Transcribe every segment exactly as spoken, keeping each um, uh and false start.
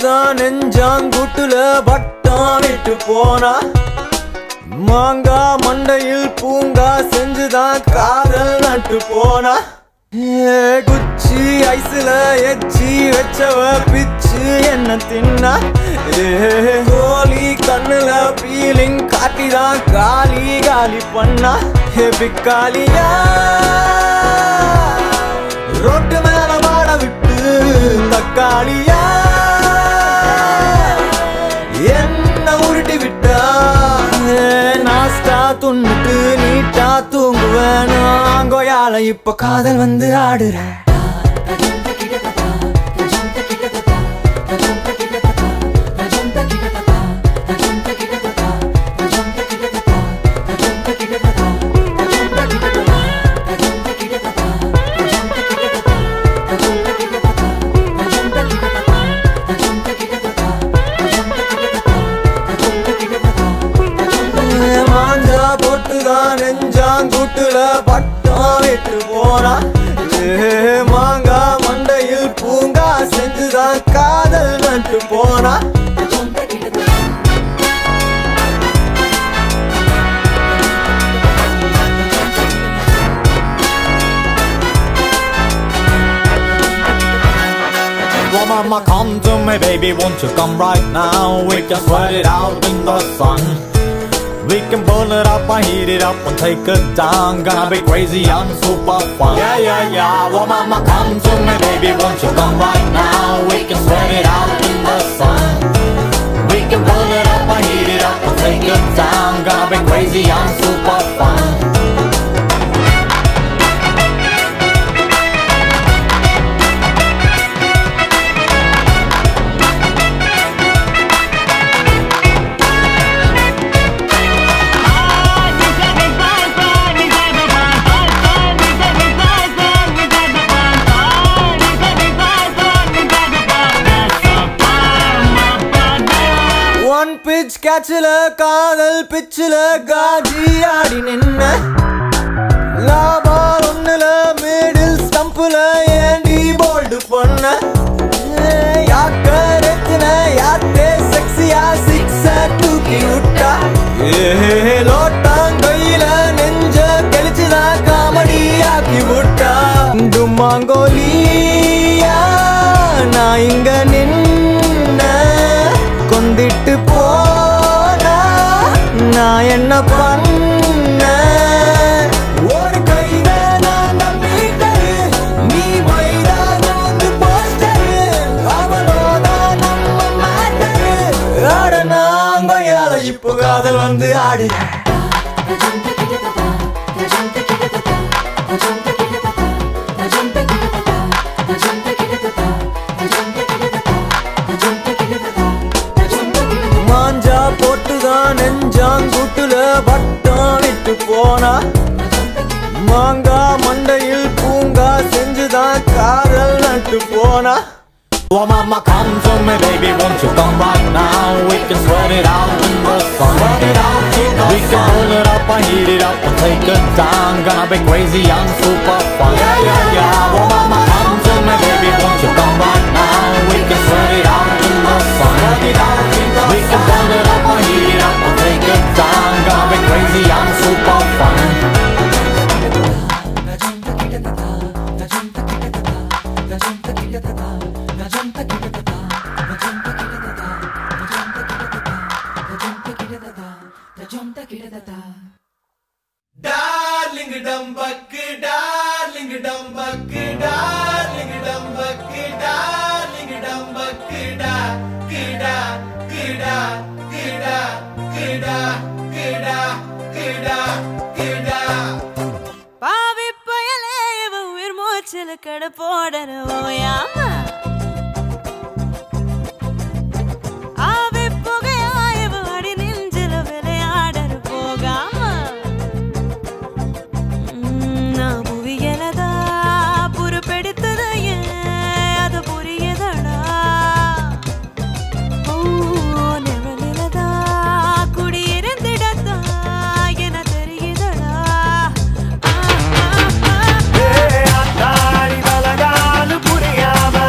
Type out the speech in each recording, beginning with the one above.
போட்டுதான் நெஞ்சாங்கூட்டுல பட்டம் விட்டு போனா மாங்கா மண்டையில் பூங்கா செஞ்சுதான் காதல் நட்டு போனா குச்சி ஐஸ்ல எச்சி வச்சவ பிச்சு என்ன தின்னா கோலி கண்ணுல பீலிங் காட்டிதான் காலி காலி பண்ணா பிக்காலியா ரோட்டு மேல மாட விட்டு தக்காளியா என்ன உருட்டி விட்டா நாஸ்டா துண்ணுட்டு நீட்டா தூங்குவேன் ஆங்கோயால இப்ப காதல் வந்து ஆடுற நெஞ்சாங்கூட்டுல பட்டம் விட்டு போனா மாங்கா மண்டையில் பூங்கா செஞ்சுதான் காதல் நட்டு போனா Well, mama, come to me, baby, won't you come right now? We can sweat it out in the sun. We can burn it up and heat it up and take it down. Gonna be crazy and super fun. Yeah, yeah, yeah. Well, mama, come to me, baby, won't you come right now? We can sweat it out in the sun. We can burn it up and heat it up and take it down. Gonna be crazy and super fun. Beach கேட்ச்ல காதல் பிச்சுல காஜி ஆடி நின்ன லாபால் ஒண்ணுல middle ஸ்டம்புல ஏண்டி bolt பண்ண யாக்க ரெத்தின யாத்தே செக்ஸியா six தூக்கி விட்டா லோட்டாங்கையில நெஞ்ச கழிச்சுதான் காமெடி ஆக்கி விட்டா டுமாங்கோலியா நான் இங்க நின்ன கொந்திட்டு போனா நான் என்ன பண்ண ஒரு கையில நான் நம்பிட்டது நீ வைராது போஸ்டரு அவளோதான் நம்ம மாட்டரு ஆட நாங்கயால இப்போ காதல் வந்து ஆடு மாஞ்சா போட்டுதான் நெஞ்சாங்கூட்டுல பட்டம் விட்டு போனா மாங்கா மண்டையில் பூங்கா செஞ்சுதான் காதல் நட்டு போனா Well, mama, come to me, baby, won't you come right now? We can sweat it out in the sun. Sweat it out in the we sun. Can pull it up and heat it up and take it down. Gonna be crazy and super fun. Yeah, yeah, yeah. Well, mama, come to me, baby, won't you come right now? We can sweat it out in the sun. Sweat it out in the we sun. Can pull it up and heat it up and take it down. Gonna be crazy and super fun. Darling dumbak, darling dumbak, darling dumbak, darling dumbak, da, kida, kida, kida, kida, kida, kida, kida. Pavi payale vuir mochil kad podara oyama. Ave pogaya evadi ninjil velaadar pogama. Na buviyelada puru pedithadu ye adu puriyadada. Oh nevalilada kudi irundidada ena theriyadada. Atari balagalu puriyama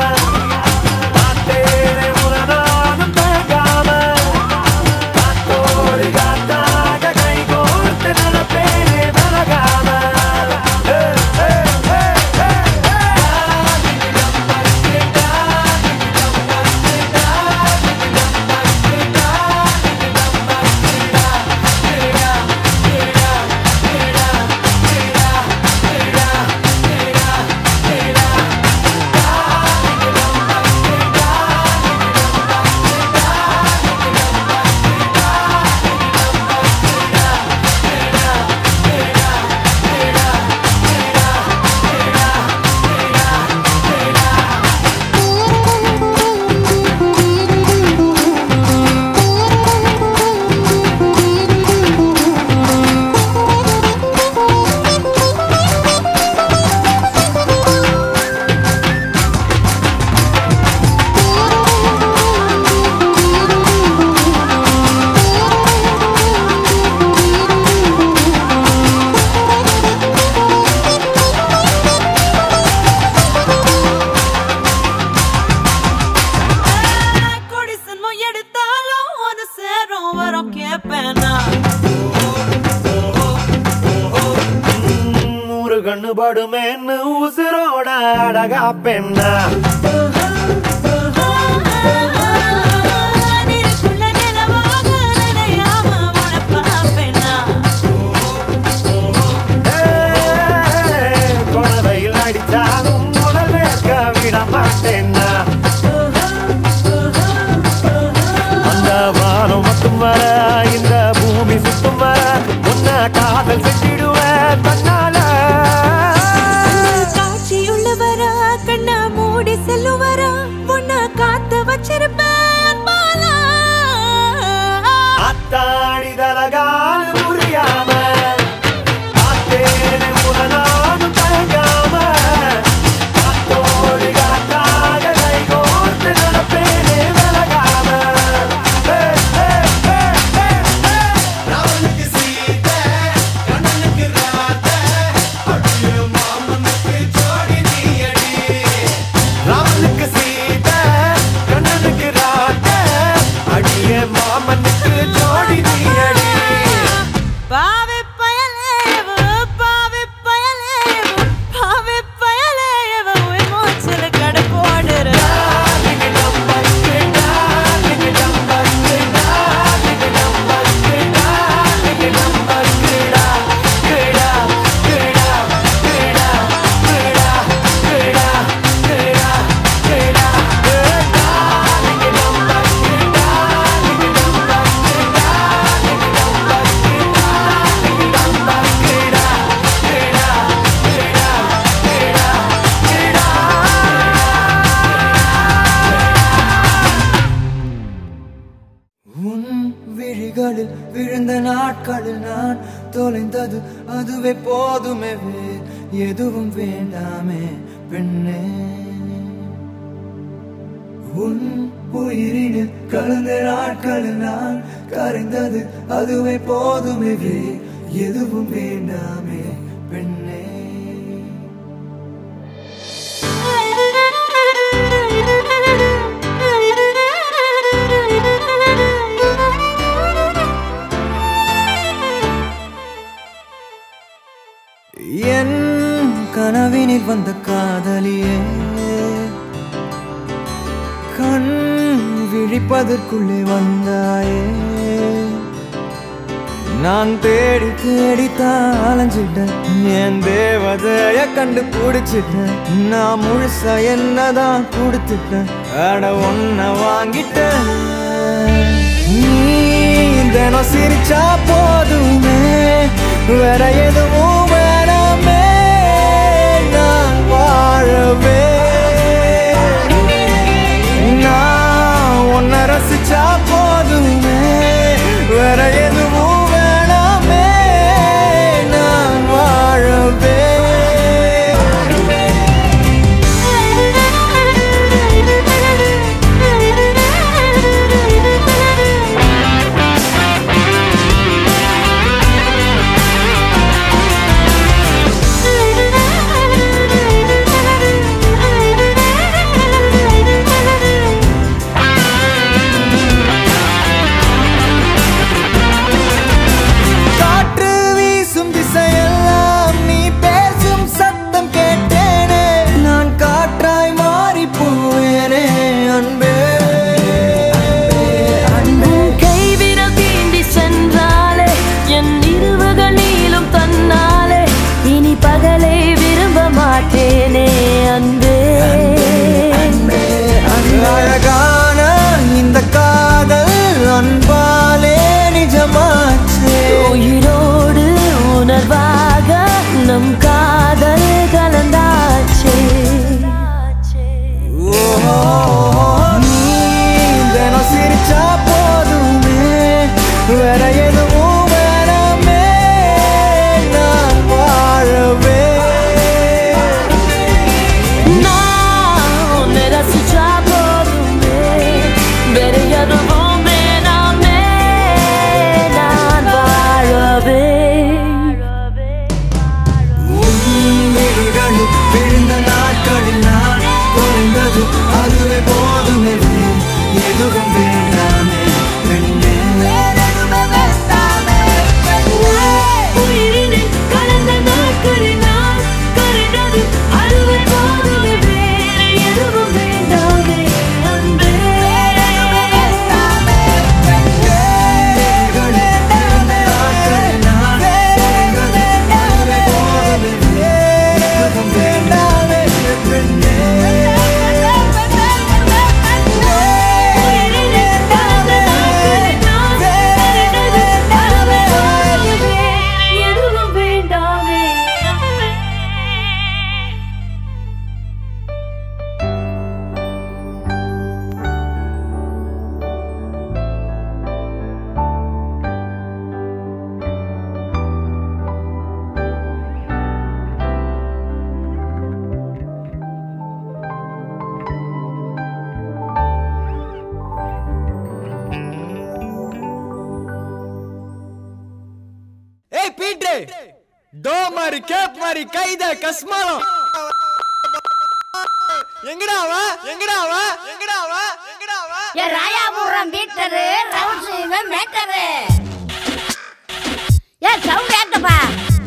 கண்ணு படுமேன்னு உசுரோட அழகா பெண்ணா குழந்தையில் அடித்தாலும் முதல் வேர்க்க விட மாட்டேன்னா அந்த வானம் மட்டும் வர இந்த பூமி சுத்தும் வர உன்ன காதல் செஞ்சிடுவேன் தன்னால காட்சியுள்ளவரா கண்ணா மூடி செல்லுவரா உன்ன காத்து வச்சிருப்பேன் அத்தாடி தலகால புரியாம அத்தேனே உடனாலும் தயங்காம அத்தோடு காத்தாக கை கோர்த்து நடப்பேனே விலகாம ராவனுக்கு சீதை கண்ணனுக்கு ராதை அடியே மாமனுக்கு ஜோடி நீயடி ராவனுக்கு சீதை கண்ணனுக்கு ராதை அடியே மாமனுக்கு ஜோடி நீயடி பாவி பயலேவ பாவி பயலேவ பாவி பயலேவ உன் மூச்சில கடை போடுற விழிகளில் விழுந்த நாட்களில் நான் தொலைந்தது அதுவே போதுமே வேறு எதுவும் வேண்டாமே பெண்ணே உன் உயிரினில் கலந்த நாட்களில் நான் கரைந்தது அதுவே போதுமே வேறு எதுவும் வேண்டாமே பெண்ணே என் கனவினில் வந்த காதலியே கண் விழிப்பதற்குள்ளே வந்தாயே நான் தேடி தேடித்தான் அலைஞ்சிட்டேன் என் தேவதைய கண்டு பிடிச்சிட்டேன் நான் முழுசா என்னதான் கொடுத்துட்டேன் அட ஒன்ன வாங்கிட்டேன் நீ தினம் சிரிச்சா போதுமே வேற எதுவும் வேணாமே நான் வாழவே நான் உன்னை ரசிச்சா போதுமே வேற எதுவும் வேணாமே நான் வாழவே கேப் மாதிரி கைத கஸ்மாலம் எங்கடாவா எங்கடாவா எங்கடாவா எங்கடாவா ஏ ராயாபுரம் பீட்டரு ரவுண்ட்ஸ் இவன் மேட்டரு ஏ சவுண்ட் ஏத்தப்பா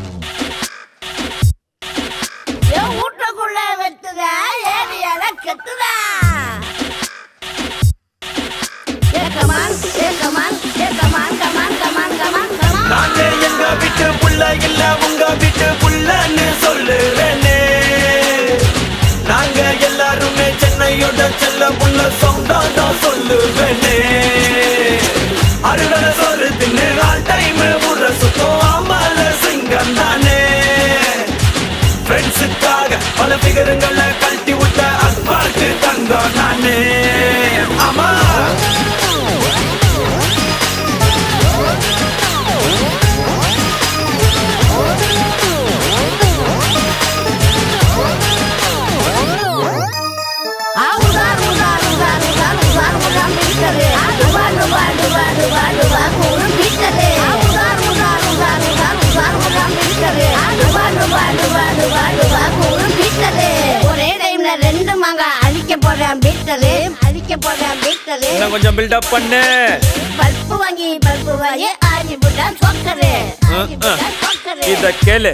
ஏ ஊட்டக்குள்ள வெத்துதா ஏரியால கெத்துதா ஏ கமான் ஏ கமான் ஏ come on come on come on come on come on நானே எங்க வீட்டு புள்ள இல்ல உங்க வீட்டு புள்ளன்னு சொல்லுறேனே நாங்க எல்லாருமே சென்னையோட செல்ல புள்ள சொந்தம் தான் சொல்லுவேனே அறுவடை சொரு தின்னு ஆல் டைம் ஊற சுத்தம் ஆமால சிங்கம் தானே ஃப்ரெண்ட்ஸுக்காக பல பிகருங்களை கழட்டி விட்ட அஸ்பால்ட்டு தங்கம் நானே ஆமா ஒரே டைம்ல ரெண்டு மாங்க அழிக்க போறேன் பீட்டரு அழிக்க போறேன் பீட்டரு கொஞ்சம் பில்டப் பண்ணு பல்பு வாங்கி பல்பு வாங்கி ஆஞ்சி போட்டா சொக்கரு இத கேளு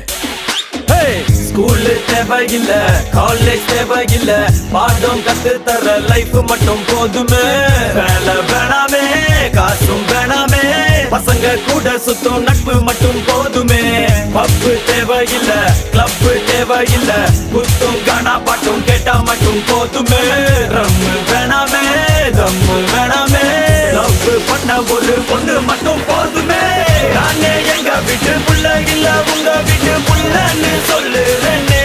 ஸ்கூல் தேவையில்ல காலேஜ் தேவையில்ல பாடம் கத்து தர லைஃப் மட்டும் போதுமே வேலை வேணாமே காசும் வேணாமே பசங்க கூட சுத்தும் நட்பு மட்டும் போதுமே பப்பு தேவையில்ல கிளப் தேவையில்ல குத்தும் கானா பாட்டும் கேட்டா மட்டும் போதுமே ரம்மு வேணாமே தம்மு வேணாமே லவ் பண்ண ஒரு பொண்ணு மட்டும் போதுமே நானே எங்க வீட்டு புள்ள இல்ல உங்க வீட்டு புள்ளன்னு சொல்லுறேனே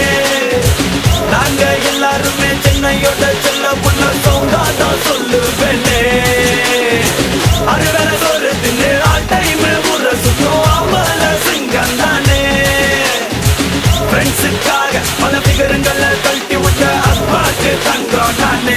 நாங்க எல்லாருமே சென்னையோட செல்ல புள்ள சொந்தம் சொல்லுவேனே அறுவடை சொரு தின்னு ஆல் டைம் ஊற சுத்தம் ஆமல சிங்கம் தானே ஃப்ரெண்ட்ஸுக்காக பல பிகருங்களை கழட்டி விட்ட அஸ்பாட்டு தங்கம் தானே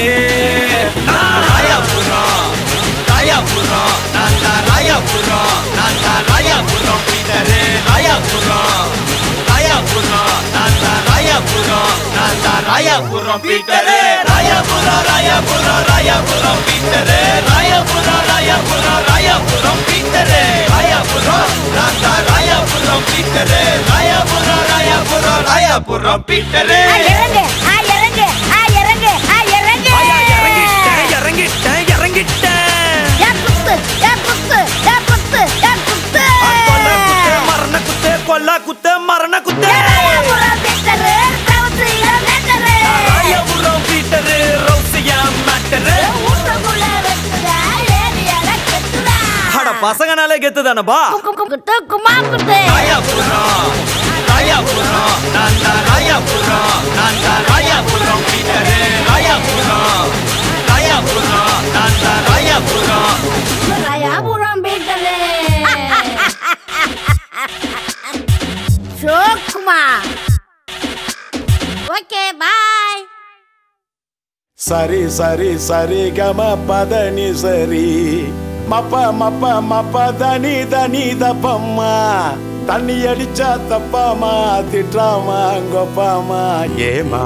ராயாபுரம் ராயாபுரம் நான் தான் ராயாபுரம் நான் தான் ராயாபுரம் பீட்டரு ராயாபுரம் ராயாபுரம் நான் தான் ராயாபுரம் நான் தான் Royapuram Peter Royapuram Royapuram Royapuram Peter Royapuram Royapuram Royapuram Peter Royapuram நான் தான் ராயாபுரம் பீட்டரு ராயாபுரம் ராயாபுரம் ராயாபுரம் பீட்டரு இறங்கு ஆ இறங்கு ஆ இறங்கு ஆ இறங்கு இறங்கிட்டேன் இறங்கிட்டேன் இறங்கிட்டேன் யா குத்து யா குத்து யா குத்து யா குத்து மரண குத்து கொல்ல குத்து மரண குத்து ராயாபுரம் பீட்டரு ரவுண்ட்ஸ் இவன் மேட்டரு ராயாபுரம் பீட்டரு ரவுசியா மேட்டரு ஊட்டக்குள்ள வெத்துதா ஏரியால கெத்துதா அட பசங்கனாலே கெத்துதானப்பா குத்து குமா குத்து ராயாபுரம் ராயாபுரம் நான் தான் ராயாபுரம் நான் தான் ராயாபுரம் பீட்டரு ராயாபுரம் ராயாபுரம் நான் தான் ராயாபுரம் ராயாபுரம் பீட்டரு சோக்குமா ஓகே பாய் சரி சரி சரி கம பதனி சரி மப்ப மப்ப மப்ப தனி தனி தப்பம்மா தண்ணி அடிச்சா தப்பாமா திட்டாமா கொப்பாமா ஏமா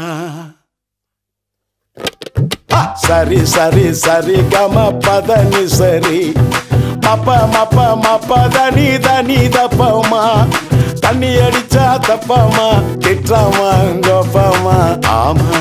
சரி சரி சரி கம பதனி சரி மப்ப மப்ப மப்ப தனி தனி தப்பம்மா தண்ணி அடிச்சா தப்பாமா திட்டாமா கொப்பாமா ஆமா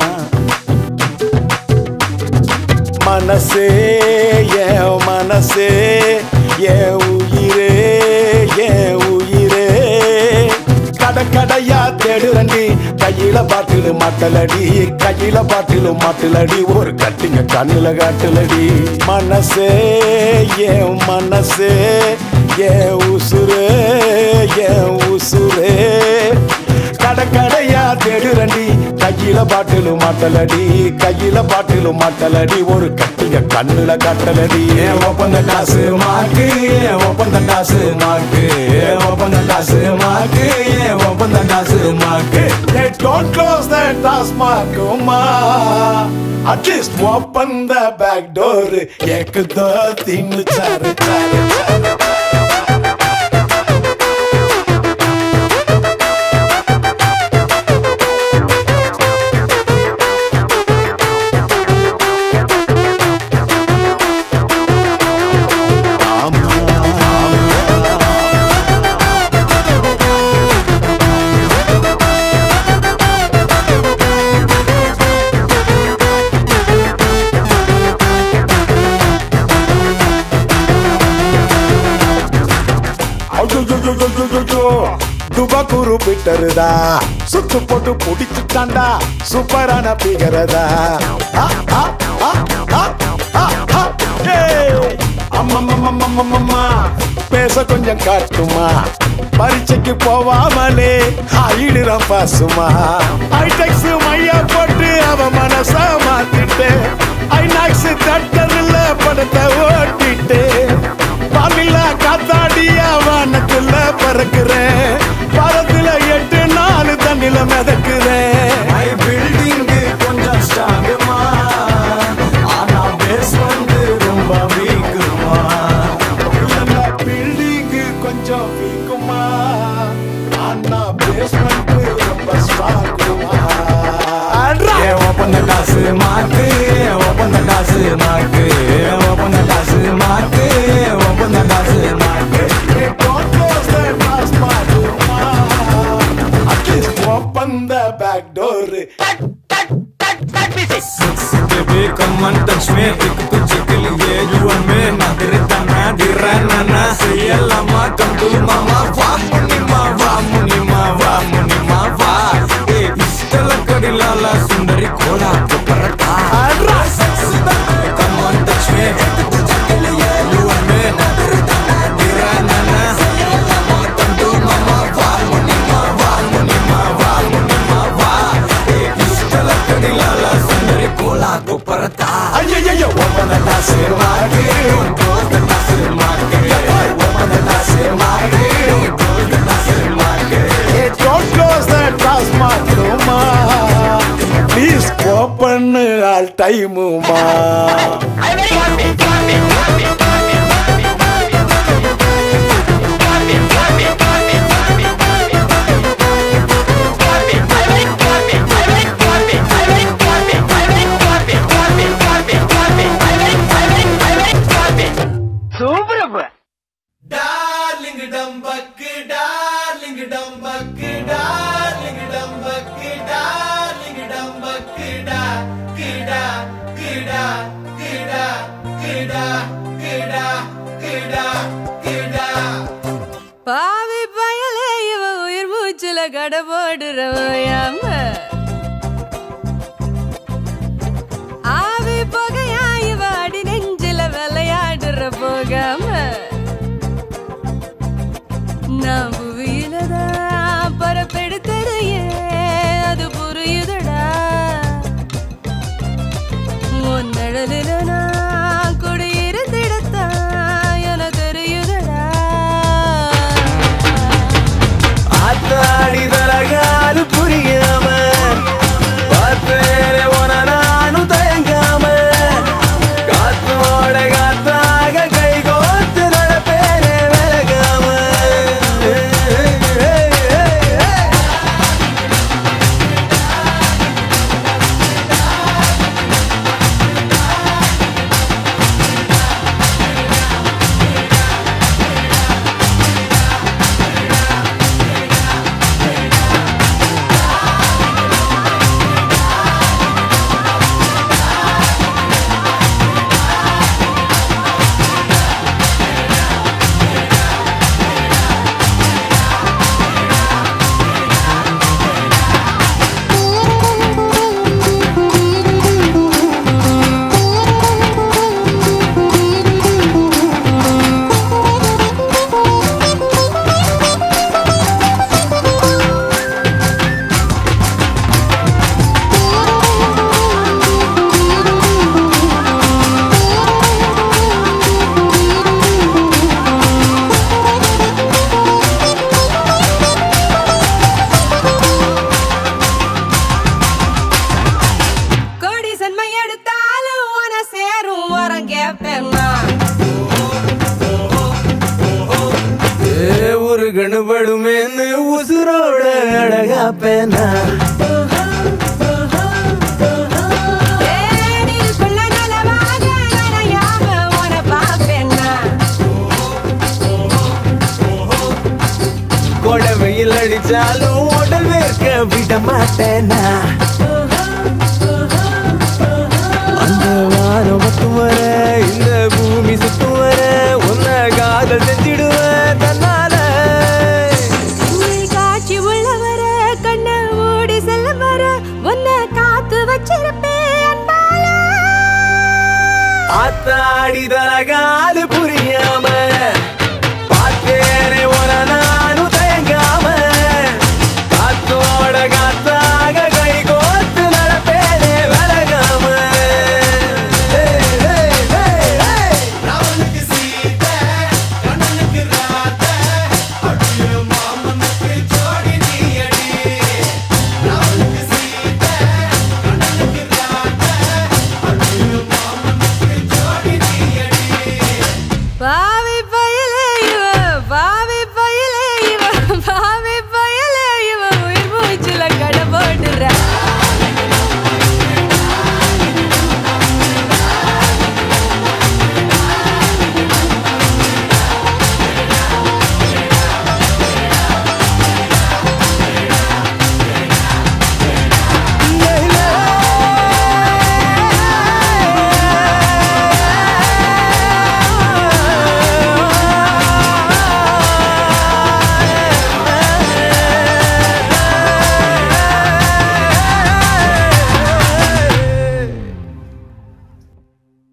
மனசே என் மனசே என் உயிரே என் உயிரே கடை கடையா தேடுறண்டி கையில பாட்டிலு மாட்டலடி கையில பாட்டிலு மாட்டலடி ஒரு கட்டிங்க கண்ணுல காட்டுலடி மனசே என் மனசே என் உசுரே என் உசுரே கடை கடையா தேடுறண்டி கையில பாட்டிலு மாட்டலடி கையில பாட்டிலு மாட்டலடி ஒரு கட்டிங்க கண்ணுல காட்டலடி ஏன் ஒப்பந்த காசு மாக்கு ஏன் ஒப்பந்த காசு மாக்கு ஏன் ஒப்பந்த காசு மாக்கு ஏன் ஒப்பந்த காசு மாக்கு don't close that taskmark ma at least open the back door ek do tin char char மீட்டருதா சுத்து போட்டு புடிச்சுட்டாண்டா சூப்பரான பிகரதா அம்மம்மா பேச கொஞ்சம் காட்டுமா பரீட்சைக்கு போவாமலே ஆயிடுறான் பாசுமா ஐடெக்ஸ் மையா போட்டு அவ மனச மாத்திட்டு ஐநாக்ஸ் தட்டதுல படத்தை ஓட்டிட்டு பாமில்லா காத்தாடியா வானத்துல பறக்குறேன் பரத்துல எட்டு நாலு தண்ணில மிதக்குறேன் பில்டிங் கொஞ்சம் ஸ்ட்ராங்குமா ஆனா பேஸ் வந்து ரொம்ப வீக்குமா பில்டிங் கொஞ்சம் வீக்குமா ஆனா பேஸ் வந்து ரொம்ப ஸ்ட்ராங்குமா ஓப்பன் த காசு மாக்கு ஓப்பன் த காசு மாக்கு ஓப்பன் த காசு மாக்கு ஓப்பன் த காசு மாக்கு open the back door baby come and touch me ek tujhe ke liye you and me na tere tana dirana na sayalama come to mama va munima va munima va munima va eh istala kadila la sundari kola parata come and touch me ek tujhe ke liye you and me na tere tana dirana na sayalama come to mama va munima va munima va munima va eh istala kadila la sundari kola parata ayayaya open the glass marke close the glass marke open the glass marke close the glass marke hey don't close the glass marke ma please open all time ma Darling dumbak, darling dumbak, darling dumbak, darling dumbak, da, kida, kida, kida, kida, kida, kida, kida. பாவி பயலே இவ உயிர் மூச்சுல கடபோடுறவையாம ஆவி பகையா இவ அடி நெஞ்சில விளையாடுற போகாம நான் புவியிலதான் பரப்பெடுத்ததையே அது புரியுதடா உன் நிழலில நான் குடியிருந்திடத்தான் என தெரியுதடா ஆத்தாடி தரகாது புரியாம பார்த்தேனே உன நானும் தயங்காம காத்தோட காத்தாக கை கோத்து நடப்பேனே விலகாம கொடி சன்மை எடுத்தாலும் உன சேரும் வரம் கேப்பேன்னா ஒரு கணுபடுமேன்னு உசுரோட அழகா பேனா நீருக்குள்ள நலமாக நனையாம உன பாப்பேன்னா கொடை வெயில் அடிச்சாலும் உடல் வேர்க்க விட மாட்டேனா அந்த வானம் மட்டும் வர இந்த பூமி சுத்தும் வர உன்னை காதல் செஞ்சிடுவேன் தன்னால காட்சி உள்ளவர வச்சிருப்பேன் பாலா ஆத்தாடி தலகாது புரியாம பார்த்தேனே ஒரு நானும் தயங்காம காத்தோட காத்த